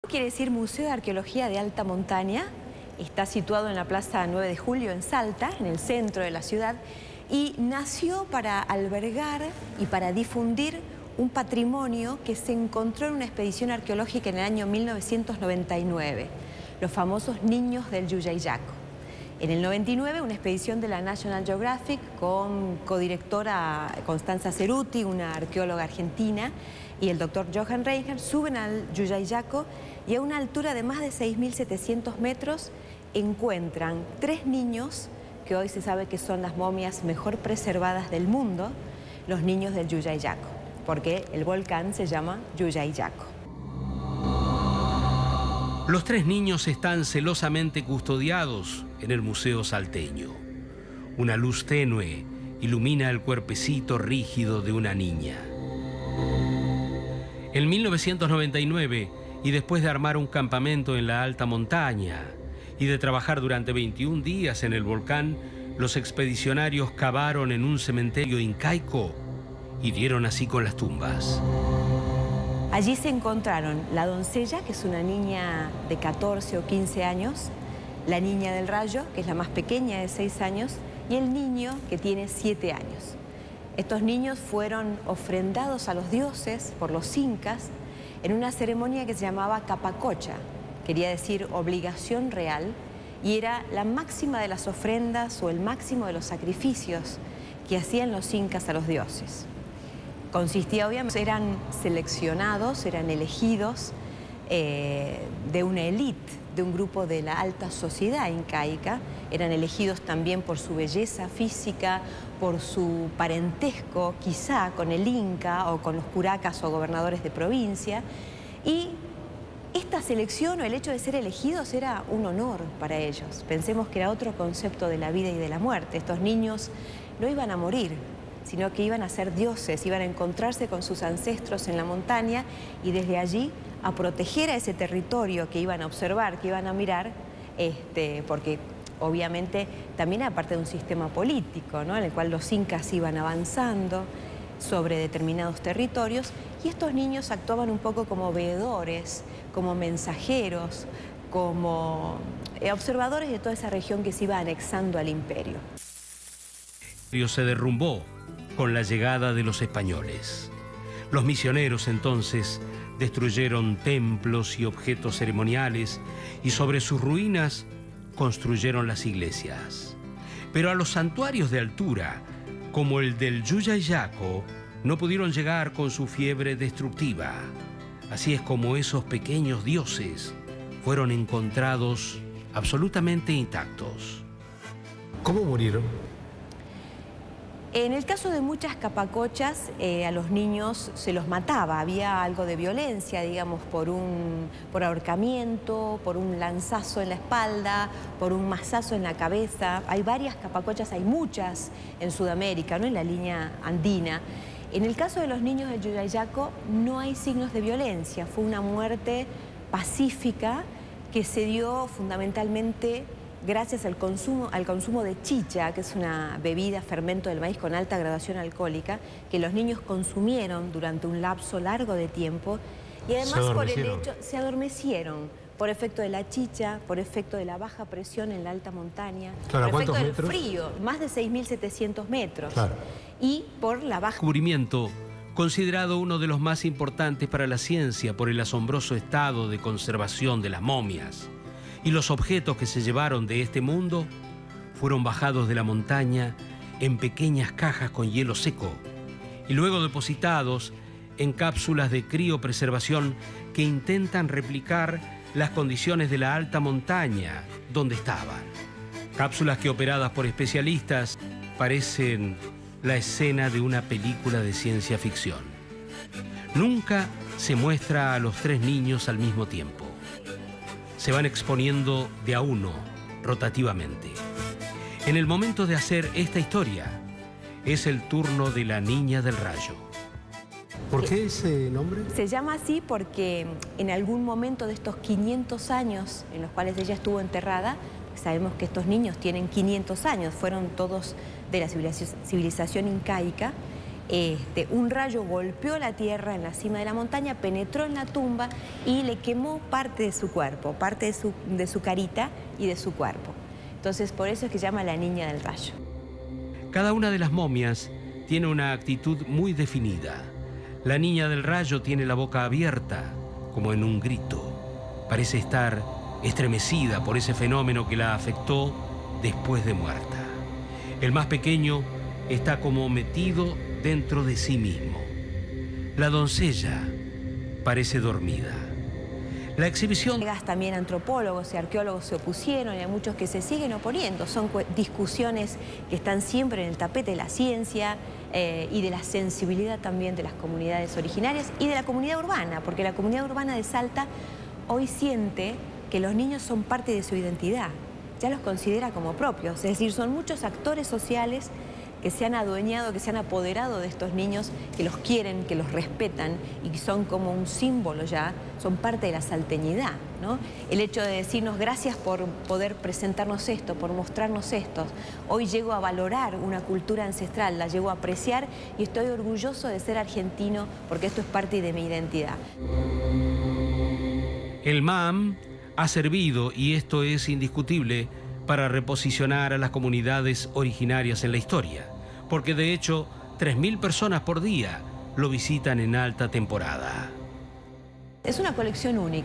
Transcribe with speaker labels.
Speaker 1: Quiere decir Museo de Arqueología de Alta Montaña. Está situado en la Plaza 9 de Julio en Salta, en el centro de la ciudad, y nació para albergar y para difundir un patrimonio que se encontró en una expedición arqueológica en el año 1999, los famosos niños del Yuyayaco. En el 99, una expedición de la National Geographic con codirectora Constanza Ceruti, una arqueóloga argentina, y el doctor Johan Reinhardt suben al Yuyayaco y a una altura de más de 6.700 metros encuentran 3 niños que hoy se sabe que son las momias mejor preservadas del mundo, los niños del Yuyayaco, porque el volcán se llama Yuyayaco.
Speaker 2: Los 3 niños están celosamente custodiados en el Museo Salteño. Una luz tenue ilumina el cuerpecito rígido de una niña. En 1999, y después de armar un campamento en la alta montaña y de trabajar durante 21 días en el volcán, los expedicionarios cavaron en un cementerio incaico y dieron así con las tumbas.
Speaker 1: Allí se encontraron la doncella, que es una niña de 14 o 15 años, la niña del rayo, que es la más pequeña de 6 años, y el niño que tiene 7 años. Estos niños fueron ofrendados a los dioses por los incas en una ceremonia que se llamaba capacocha, quería decir obligación real, y era la máxima de las ofrendas o el máximo de los sacrificios que hacían los incas a los dioses. Consistía, obviamente, eran seleccionados, eran elegidos de una élite, de un grupo de la alta sociedad incaica. Eran elegidos también por su belleza física, por su parentesco quizá con el inca o con los curacas o gobernadores de provincia. Y esta selección o el hecho de ser elegidos era un honor para ellos. Pensemos que era otro concepto de la vida y de la muerte. Estos niños no iban a morir, sino que iban a ser dioses, iban a encontrarse con sus ancestros en la montaña y desde allí a proteger a ese territorio que iban a observar, que iban a mirar, porque obviamente también era parte de un sistema político, ¿no?, en el cual los incas iban avanzando sobre determinados territorios y estos niños actuaban un poco como veedores, como mensajeros, como observadores de toda esa región que se iba anexando al imperio.
Speaker 2: Se derrumbó con la llegada de los españoles. Los misioneros entonces destruyeron templos y objetos ceremoniales y sobre sus ruinas construyeron las iglesias. Pero a los santuarios de altura, como el del Yuyayaco, no pudieron llegar con su fiebre destructiva. Así es como esos pequeños dioses fueron encontrados absolutamente intactos.
Speaker 3: ¿Cómo murieron?
Speaker 1: En el caso de muchas capacochas, a los niños se los mataba. Había algo de violencia, digamos, por ahorcamiento, por un lanzazo en la espalda, por un mazazo en la cabeza. Hay varias capacochas, hay muchas en Sudamérica, ¿no?, en la línea andina. En el caso de los niños del Yuyayaco no hay signos de violencia. Fue una muerte pacífica que se dio fundamentalmente gracias al consumo de chicha, que es una bebida, fermento del maíz con alta graduación alcohólica, que los niños consumieron durante un lapso largo de tiempo y además por el hecho, se adormecieron por efecto de la chicha, por efecto de la baja presión en la alta montaña,
Speaker 3: claro,
Speaker 1: por efecto del
Speaker 3: metros?
Speaker 1: Frío, más de 6.700 metros,
Speaker 3: claro,
Speaker 1: y por la baja...
Speaker 2: Descubrimiento considerado uno de los más importantes para la ciencia por el asombroso estado de conservación de las momias. Y los objetos que se llevaron de este mundo fueron bajados de la montaña en pequeñas cajas con hielo seco y luego depositados en cápsulas de criopreservación que intentan replicar las condiciones de la alta montaña donde estaban. Cápsulas que, operadas por especialistas, parecen la escena de una película de ciencia ficción. Nunca se muestra a los 3 niños al mismo tiempo. Se van exponiendo de a uno, rotativamente. En el momento de hacer esta historia, es el turno de la niña del rayo.
Speaker 3: ¿Por qué ese nombre?
Speaker 1: Se llama así porque en algún momento de estos 500 años en los cuales ella estuvo enterrada, sabemos que estos niños tienen 500 años, fueron todos de la civilización incaica, un rayo golpeó la tierra en la cima de la montaña, penetró en la tumba y le quemó parte de su cuerpo, parte de su carita y de su cuerpo. Entonces, por eso es que se llama la niña del rayo.
Speaker 2: Cada una de las momias tiene una actitud muy definida. La niña del rayo tiene la boca abierta, como en un grito. Parece estar estremecida por ese fenómeno que la afectó después de muerta. El más pequeño está como metido dentro de sí mismo. La doncella parece dormida. La exhibición...
Speaker 1: También antropólogos y arqueólogos se opusieron y hay muchos que se siguen oponiendo. Son discusiones que están siempre en el tapete de la ciencia y de la sensibilidad también de las comunidades originarias y de la comunidad urbana, porque la comunidad urbana de Salta hoy siente que los niños son parte de su identidad, ya los considera como propios, es decir, son muchos actores sociales que se han adueñado, que se han apoderado de estos niños, que los quieren, que los respetan y que son como un símbolo ya, son parte de la salteñidad, ¿no? El hecho de decirnos gracias por poder presentarnos esto, por mostrarnos esto. Hoy llego a valorar una cultura ancestral, la llego a apreciar y estoy orgulloso de ser argentino porque esto es parte de mi identidad.
Speaker 2: El MAM ha servido, y esto es indiscutible, para reposicionar a las comunidades originarias en la historia, porque de hecho 3.000 personas por día lo visitan en alta temporada.
Speaker 1: Es una colección única.